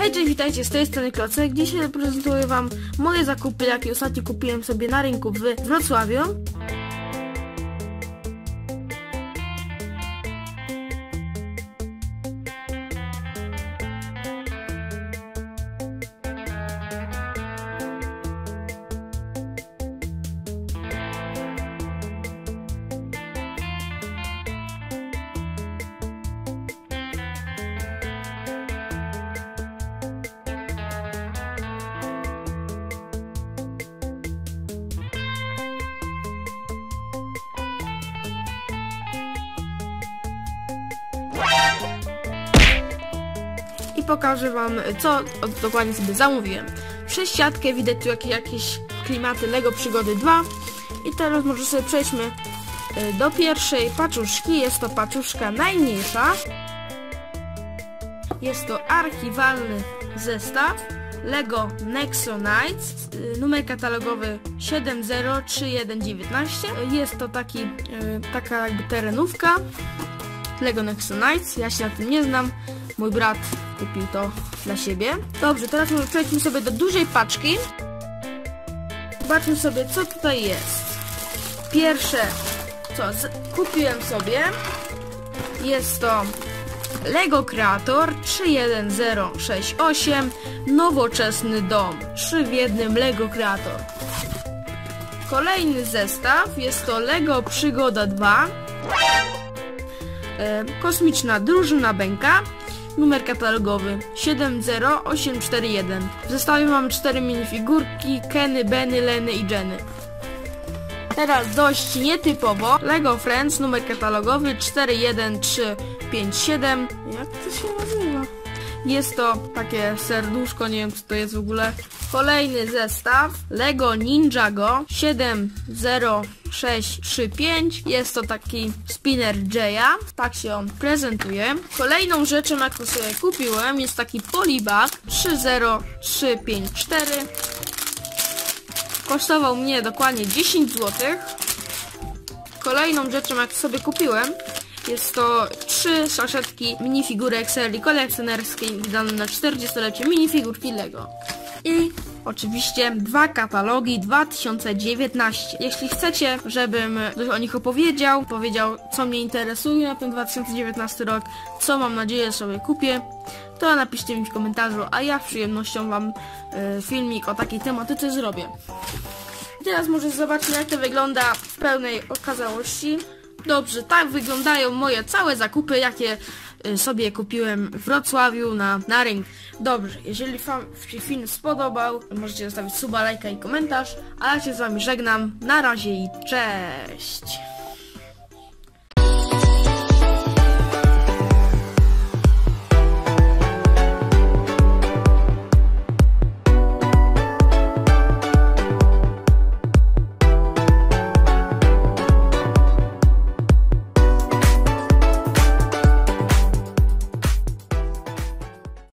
Hej, cześć, witajcie, z tej strony Klocek. Dzisiaj prezentuję wam moje zakupy, jakie ostatnio kupiłem sobie na rynku w Wrocławiu. I pokażę wam, co dokładnie sobie zamówiłem. Przez siatkę widać tu jakieś klimaty LEGO Przygody 2. I teraz może sobie przejdźmy do pierwszej paczuszki. Jest to paczuszka najmniejsza. Jest to archiwalny zestaw LEGO Nexo Knights, numer katalogowy 703119. Jest to taka jakby terenówka LEGO Nexo Knights. Ja się na tym nie znam. Mój brat kupił to dla siebie. Dobrze, teraz może przejdźmy sobie do dużej paczki. Zobaczmy sobie, co tutaj jest. Pierwsze, co kupiłem sobie, jest to LEGO Creator 31068. Nowoczesny dom. 3 w 1 LEGO Creator. Kolejny zestaw jest to LEGO Przygoda 2. Kosmiczna drużyna Bęka. Numer katalogowy 70841. W zestawie mamy 4 minifigurki: Kenny, Benny, Lenny i Jenny. Teraz dość nietypowo LEGO Friends, numer katalogowy 41357. Jak to się nazywa? Jest to takie serduszko, nie wiem co to jest w ogóle. Kolejny zestaw LEGO Ninjago 70635. Jest to taki spinner Jaya. Tak się on prezentuje. Kolejną rzeczą, jaką sobie kupiłem, jest taki polibag 30354. Kosztował mnie dokładnie 10 zł. Kolejną rzeczą, jaką sobie kupiłem, jest to 3 saszetki minifigurek serii kolekcjonerskiej wydane na 40-lecie minifigurki LEGO. I oczywiście 2 katalogi 2019. Jeśli chcecie, żebym o nich opowiedział, co mnie interesuje na ten 2019 rok, co mam nadzieję sobie kupię, to napiszcie mi w komentarzu, a ja z przyjemnością wam filmik o takiej tematyce zrobię. I teraz może zobaczmy, jak to wygląda w pełnej okazałości. Dobrze, tak wyglądają moje całe zakupy, jakie sobie kupiłem w Wrocławiu na rynku. Dobrze, jeżeli wam się film spodobał, możecie zostawić suba, lajka i komentarz, a ja się z wami żegnam. Na razie i cześć!